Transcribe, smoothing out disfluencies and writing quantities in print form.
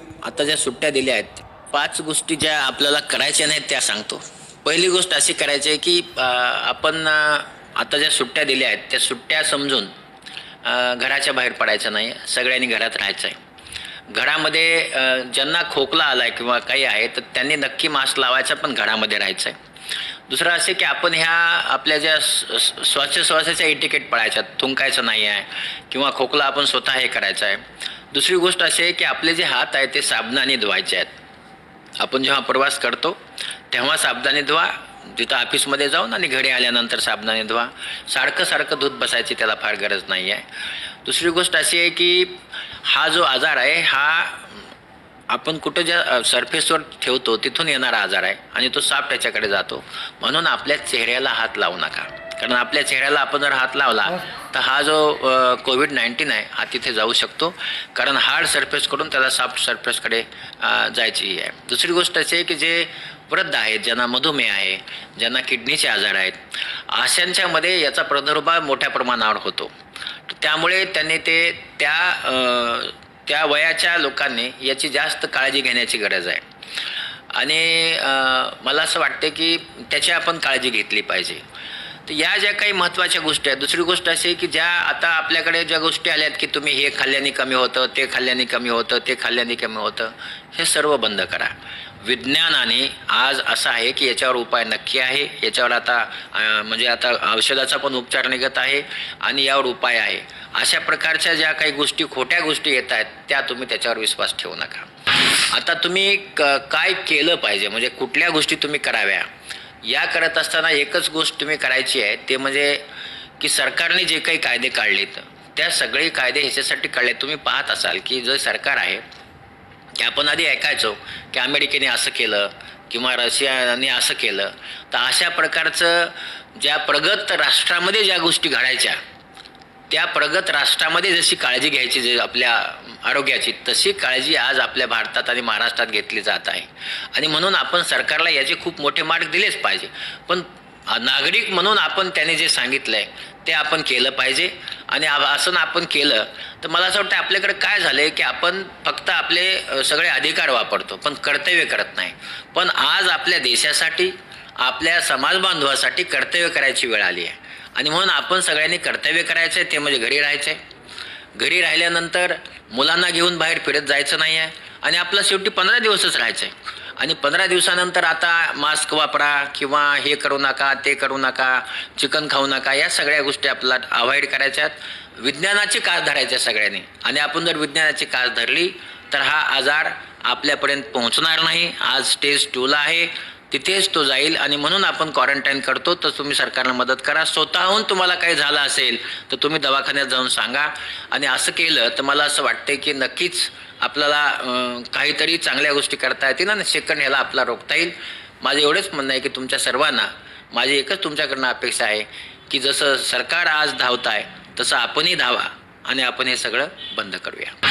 आता ज्या सुट्ट्या दिल्या आहेत 5 गोष्टी ज्या आपल्याला करायच्या नाहीत त्या सांगतो. पहिली गोष्ट अशी करायची आहे की आपण आता ज्या सुट्ट्या दिल्या आहेत त्या सुट्ट्या समजून घराच्या बाहेर पडायचं नाही, सगळ्यांनी घरात राहायचं आहे. घरामध्ये ज्यांना खोकला आलाय किंवा काही आहे तर त्यांनी नक्की मास्क लावायचा, पण घरामध्ये राहायचं आहे. दुसरं असे की आपण ह्या आपल्या ज्या श्वासोच्छवासाच्या इटिकेट पाळायच्यात, थुंकायचं नाही आहे किंवा खोकला आपण स्वतः हे करायचं आहे. दुसरी गोष्ट अशी आहे की आपले जे हात आहेत ते साबणाने धुवायचे आहेत. आपण जेव्हा प्रवास करतो तेव्हा साबणाने धुवा, तिथं ऑफिसमध्ये जाऊन आणि घरी आल्यानंतर साबणाने धुवा. सारखं धुत बसायची त्याला फार गरज नाही आहे. दुसरी गोष्ट अशी आहे की हा जो आजार आहे हा आपण कुठं ज्या सरफेसवर ठेवतो तिथून येणारा आजार आहे आणि तो साप त्याच्याकडे जातो. म्हणून आपल्या चेहऱ्याला हात लावू नका, कारण आपल्या चेहऱ्याला आपण जर हात लावला तर हा जो कोविड-19 आहे हा तिथे जाऊ शकतो, कारण हार्ड सरफेसकडून त्याला सॉफ्ट सरफेसकडे जायची आहे. दुसरी गोष्ट अशी आहे की जे वृद्ध आहेत, ज्यांना मधुमेह आहे, ज्यांना किडनीचे आजार आहेत, अशांच्यामध्ये याचा प्रादुर्भाव मोठ्या प्रमाणावर होतो. त्यामुळे त्यांनी त्या वयाच्या लोकांनी याची जास्त काळजी घेण्याची गरज आहे आणि मला असं वाटते की त्याची आपण काळजी घेतली पाहिजे. तर या ज्या काही महत्त्वाच्या गोष्टी आहेत. दुसरी गोष्ट अशी आहे की ज्या आता आपल्याकडे ज्या गोष्टी आल्यात की तुम्ही हे खाल्ल्याने कमी होतं, ते खाल्ल्याने कमी होतं, ते खाल्ल्याने कमी होतं, हे सर्व बंद करा. विज्ञानाने आज असं आहे की याच्यावर उपाय नक्की आहे. याच्यावर आता म्हणजे आता औषधाचा पण उपचार निघत आहे आणि यावर उपाय आहे. अशा प्रकारच्या ज्या काही गोष्टी, खोट्या गोष्टी येत आहेत त्या तुम्ही त्याच्यावर विश्वास ठेवू नका. आता तुम्ही काय केलं पाहिजे, म्हणजे कुठल्या गोष्टी तुम्ही कराव्या, या करत असताना एकच गोष्ट तुम्ही करायची आहे, ते म्हणजे की सरकारने जे काही कायदे काढलेत त्या सगळे कायदे ह्याच्यासाठी काढले. तुम्ही पाहत असाल की जे सरकार आहे की आपण आधी ऐकायचो की अमेरिकेने असं केलं किंवा रशियाने असं केलं, तर अशा प्रकारचं ज्या प्रगत राष्ट्रामध्ये ज्या गोष्टी घडायच्या त्या प्रगत राष्ट्रामध्ये जशी काळजी घ्यायची जे आपल्या आरोग्याची, तशी काळजी आज आपल्या भारतात आणि महाराष्ट्रात घेतली जात आहे. आणि म्हणून आपण सरकारला याचे खूप मोठे मार्ग दिलेच पाहिजे, पण नागरिक म्हणून आपण त्याने जे सांगितलं आहे ते आपण केलं पाहिजे. आणि असं आपण केलं तर मला असं वाटतं आपल्याकडे काय झालं आहे की आपण फक्त आपले सगळे अधिकार वापरतो पण कर्तव्य करत नाही. पण आज आपल्या देशासाठी, आपल्या समाजबांधवासाठी कर्तव्य करायची वेळ आली आहे आणि म्हणून आपण सगळ्यांनी कर्तव्य करायचं आहे, ते म्हणजे घरी राहायचं आहे. घरी राहिल्यानंतर मुलांना घेऊन बाहेर फिरत जायचं नाही आहे आणि आपलं शेवटी 15 दिवसच राहायचं आहे. आणि 15 दिवसानंतर आता मास्क वापरा किंवा हे करू नका, ते करू नका, चिकन खाऊ नका, या सगळ्या गोष्टी आपल्याला अवॉइड करायच्यात. विज्ञानाची कास धरायच्या सगळ्यांनी, आणि आपण जर विज्ञानाची कास धरली तर हा आजार आपल्यापर्यंत पोहोचणार नाही. आज स्टेज 2ला आहे, तिथेच तो जाईल. आणि म्हणून आपण क्वारंटाईन करतो. तर तुम्ही सरकारला मदत करा. स्वतःहून तुम्हाला काही झालं असेल तर तुम्ही दवाखान्यात जाऊन सांगा. आणि असं केलं तर मला असं वाटतं की नक्कीच आपल्याला काहीतरी चांगल्या गोष्टी करता येतील आणि सेकंड ह्याला आपला रोखता येईल. माझं एवढंच म्हणणं आहे की तुमच्या सर्वांना माझी एकच तुमच्याकडनं अपेक्षा आहे की जसं सरकार आज धावत आहे तसं आपणही धावा आणि आपण हे सगळं बंद करूया.